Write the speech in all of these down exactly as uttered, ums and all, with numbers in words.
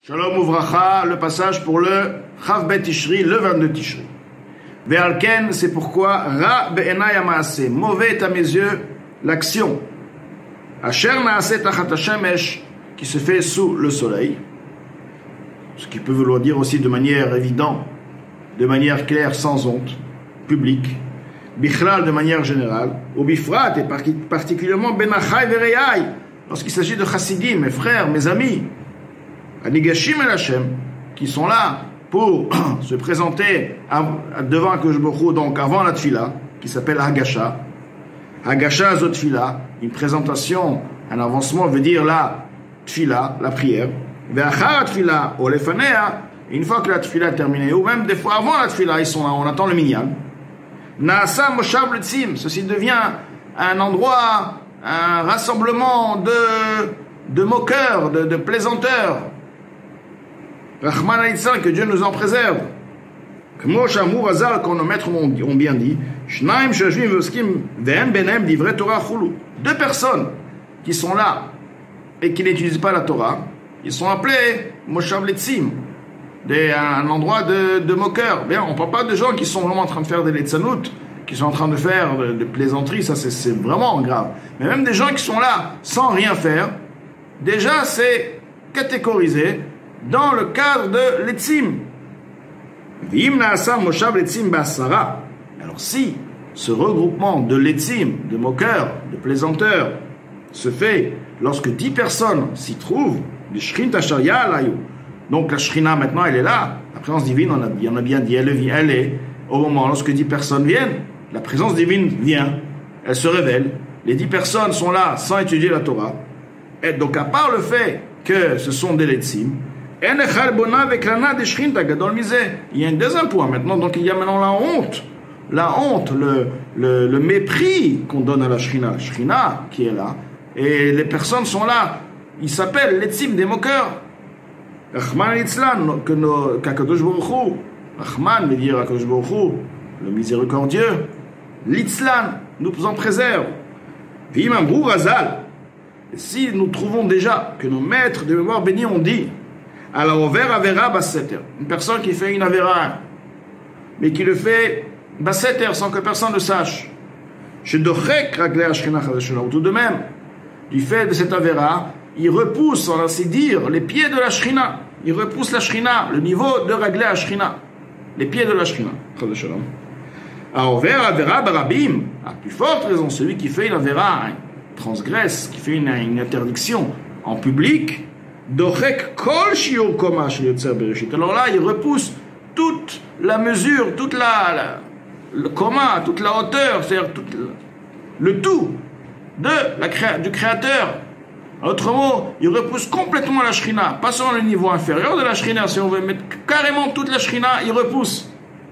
Shalom Uvracha, le passage pour le Chav Bet Tishri, le vingt-deux Tishri. Ve'alken, c'est pourquoi Ra be'enai ha'maaseh, mauvais est à mes yeux l'action. Asher na'aseh tachat hashemesh, qui se fait sous le soleil. Ce qui peut vouloir dire aussi de manière évidente, de manière claire, sans honte, publique. Bichlal, de manière générale. Ou bifrat, et particulièrement ben achai ve'reyai, lorsqu'il s'agit de chassidim, mes frères, mes amis. Anigashim el Hashem, qui sont là pour se présenter devant Akadosh Baruch Hu, donc avant la tfila, qui s'appelle Hagasha. Hagasha zot tfila, une présentation, un avancement veut dire la tfila, la prière. Ve'achar tfila, ou lefanea, une fois que la tfila est terminée, ou même des fois avant la tfila, ils sont là, on attend le minyan. Naasa moshav letzim, ceci devient un endroit, un rassemblement de, de moqueurs, de, de plaisanteurs. Rahman al-Itzlan, que Dieu nous en préserve. Comme nos maîtres ont bien dit, deux personnes qui sont là et qui n'utilisent pas la Torah, ils sont appelés Moshav Letzim, un endroit de, de moqueurs. Bien, on ne parle pas de gens qui sont vraiment en train de faire des letzanout, qui sont en train de faire de, de plaisanteries, ça c'est, c'est vraiment grave. Mais même des gens qui sont là sans rien faire, déjà c'est catégorisé dans le cadre de l'etzim. Alors si ce regroupement de l'etzim, de moqueurs, de plaisanteurs, se fait lorsque dix personnes s'y trouvent, donc la shrina maintenant elle est là, la présence divine, on a, on a bien dit, elle, elle est au moment lorsque dix personnes viennent, la présence divine vient, elle se révèle, les dix personnes sont là sans étudier la Torah, et donc à part le fait que ce sont des letzim, il y a un deuxième point maintenant, donc il y a maintenant la honte, la honte, le, le, le mépris qu'on donne à la shrina, la shrina qui est là, et les personnes sont là, ils s'appellent letzim, des moqueurs. Rahman al-Itzlan, qu'Akadosh Baruch Hu, Rahman veut dire Akadosh Baruch Hu, le miséricordieux, l'Itzlan nous en préserve. V'imam Brou Razal, si nous trouvons déjà que nos maîtres de mémoire bénis ont dit, alors over avera basseter, une personne qui fait une avera, mais qui le fait basseter sans que personne ne sache, chez Dochek raglé Ashkina Chadashana, tout de même, du fait de cette avera, il repousse, on va ainsi dire, les pieds de la Shrina. Il repousse la Shrina, le niveau de Raglé à Shrina. Les pieds de la Shrina. Alors, vers Avera Barabim, à plus forte raison, celui qui fait une Avera, hein, transgresse, qui fait une, une interdiction en public, Dochek Kol Shiur Koma Shel Yotzer Bereshit. Alors là, il repousse toute la mesure, toute la, la le coma, toute la hauteur, c'est-à-dire tout le, le tout de la créa, du Créateur. En d'autres mots, il repousse complètement la Shrina, pas seulement le niveau inférieur de la Shrina, si on veut mettre carrément toute la Shrina, il repousse.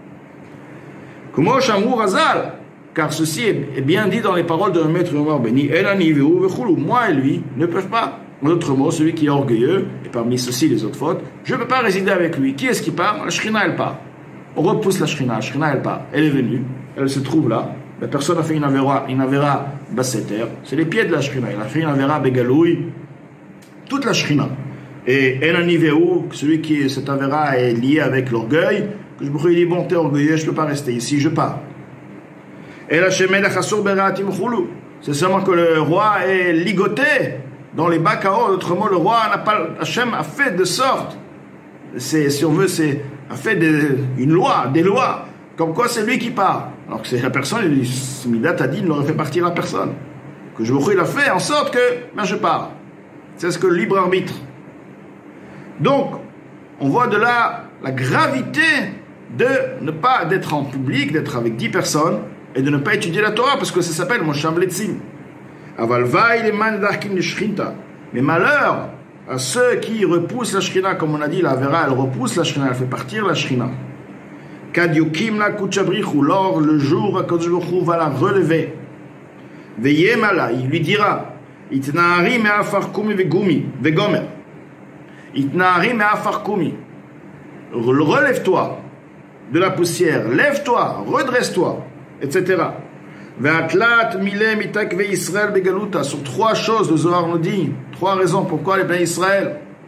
Car ceci est bien dit dans les paroles de notre maître Omar béni, moi et lui ne peuvent pas. En d'autres mots, celui qui est orgueilleux, et parmi ceux-ci les autres fautes, je ne peux pas résider avec lui. Qui est-ce qui part? La Shrina, elle part. On repousse la Shrina, la Shrina, elle part. Elle est venue, elle se trouve là. La personne a fait une avera, une avera basseter, c'est les pieds de la shrina. Il a fait une avera begalouille, toute la shrina. Et enaniveu, celui qui est cette avera est lié avec l'orgueil, que je me dis bon, t'es orgueilleux, je ne peux pas rester ici, je pars. Et la shemel achasur beratim khulu, c'est seulement que le roi est ligoté dans les bacs à eau. Autrement, le roi n'a pas, Hachem a fait de sorte, c'est, si on veut, c'est a fait des, une loi, des lois, comme quoi c'est lui qui part. Alors que c'est la personne, il dit, Midat a dit, il n'aurait fait partir la personne. Que je il a fait en sorte que, ben je pars. C'est ce que le libre arbitre. Donc, on voit de là la gravité de ne pas d'être en public, d'être avec dix personnes, et de ne pas étudier la Torah, parce que ça s'appelle Moshav Letzim. Aval vaï le man darkim le shrinta. Mais malheur à ceux qui repoussent la shrina, comme on a dit, la vera, elle repousse la shrina, elle fait partir la shrina. Kadyukim la kuchabrichu, lors le jour Akadosh Baruch Hu va la relever. Veyemala, il lui dira, itnaari me'afar kumi vegumi, vegomer. Itnaari me'afar kumi. Relève-toi de la poussière, lève-toi, redresse-toi, et cetera. Ve'atlat mile mitak ve Israël begaluta. Sur trois choses, le Zohar nous dit, trois raisons pourquoi les bénis Israël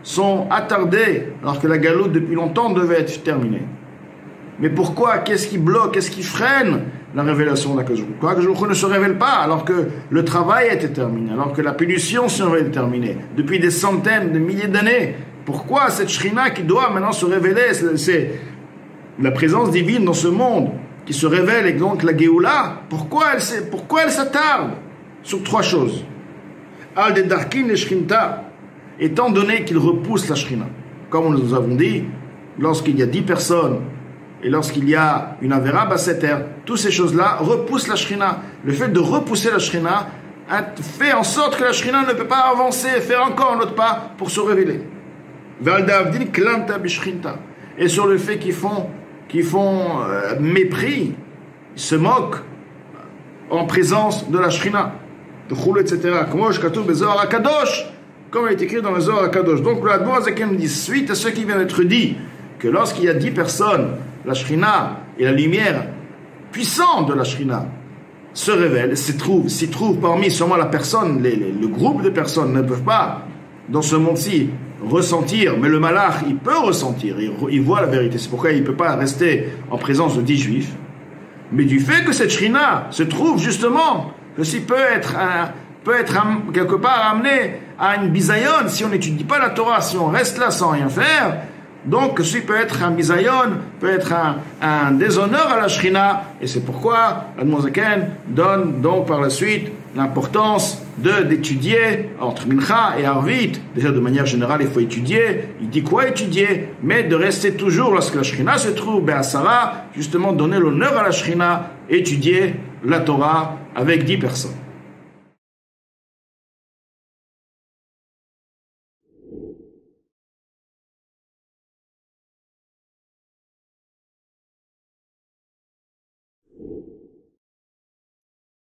sont attardés, alors que la galoute depuis longtemps devait être terminée. Mais pourquoi? Qu'est-ce qui bloque? Qu'est-ce qui freine la révélation d'Akadosh Baruch Hu? Pourquoi Akadosh Baruch Hu ne se révèle pas alors que le travail a été terminé, alors que la punition serait terminée depuis des centaines, des milliers d'années? Pourquoi cette Shrina qui doit maintenant se révéler? C'est la présence divine dans ce monde qui se révèle, et donc la Géoula. Pourquoi elle, pourquoi elle s'attarde? Sur trois choses. Al de Darkin et Shrinta, étant donné qu'il repousse la Shrina. Comme nous avons dit, lorsqu'il y a dix personnes et lorsqu'il y a une Avera Basseter, toutes ces choses-là repoussent la Shrina. Le fait de repousser la Shrina fait en sorte que la Shrina ne peut pas avancer, faire encore un autre pas pour se révéler. Et sur le fait qu'ils font, qu'ils font euh, mépris, ils se moquent en présence de la Shrina, de Choul, et cetera. Comme il est écrit dans le Zohar HaKadosh. Donc le Admor Azaken dit, suite à ce qui vient d'être dit, que lorsqu'il y a dix personnes, la Shrina et la lumière puissante de la Shrina se révèlent, s'y trouvent, s'y trouvent parmi seulement la personne, les, les, le groupe de personnes ne peuvent pas, dans ce monde-ci, ressentir, mais le malach, il peut ressentir, il, il voit la vérité, c'est pourquoi il ne peut pas rester en présence de dix juifs, mais du fait que cette Shrina se trouve justement, ceci peut être, un, peut être un, quelque part amené à une bisayon, si on n'étudie pas la Torah, si on reste là sans rien faire. Donc, ceci peut être un bisayon, peut être un, un déshonneur à la Shrina, et c'est pourquoi l'Admor Zaken donne donc par la suite l'importance de, d'étudier entre Mincha et Arvit. Déjà, de manière générale, il faut étudier. Il dit quoi étudier? Mais de rester toujours, lorsque la Shrina se trouve, ben à Sarah, justement donner l'honneur à la Shrina, étudier la Torah avec dix personnes.